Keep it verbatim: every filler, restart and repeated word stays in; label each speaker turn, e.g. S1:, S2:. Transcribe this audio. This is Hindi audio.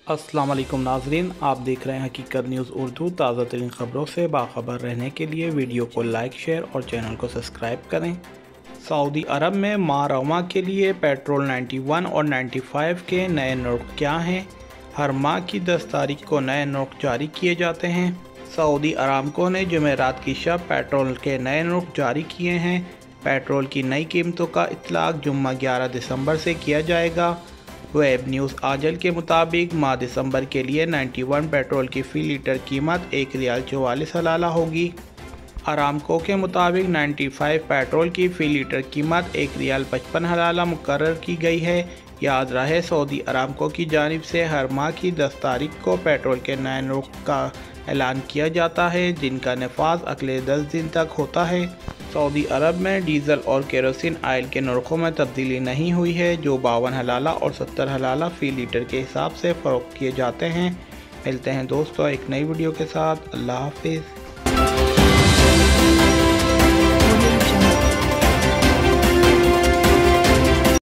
S1: अस्सलाम वालेकुम नाजरीन, आप देख रहे हैं हकीकत न्यूज़ उर्दू। ताज़ा तरीन ख़बरों से बाखबर रहने के लिए वीडियो को लाइक, शेयर और चैनल को सब्सक्राइब करें। सऊदी अरब में माह रवा के लिए पेट्रोल इक्यानवे और पचानवे के नए नोट क्या हैं? हर माह की दस तारीख को नए नोट जारी किए जाते हैं। सऊदी अरामको ने जुमेरात की शब पेट्रोल के नए नोट जारी किए हैं। पेट्रोल की नई कीमतों का इतलाक जुम्मा ग्यारह दिसंबर से किया जाएगा। वेब न्यूज़ आजल के मुताबिक माह दिसंबर के लिए इक्यानवे पेट्रोल की फ़ी लीटर कीमत एक रियाल चौवालीस हलाला होगी। अरामको के मुताबिक पचानवे पेट्रोल की फ़ी लीटर कीमत एक रियाल पचपन हलाला मुकर्रर की गई है। याद रहे, सऊदी अरामको की जानिब से हर माह की दस तारीख को पेट्रोल के नए नोट का ऐलान किया जाता है, जिनका नफाज अगले दस दिन तक होता है। सऊदी अरब में डीज़ल और केरोसिन आयल के नरखों में तब्दीली नहीं हुई है, जो बावन हलाला और सत्तर हलाला फ़ी लीटर के हिसाब से फ़रोख्त किए जाते हैं। मिलते हैं दोस्तों एक नई वीडियो के साथ। अल्लाह हाफिज़।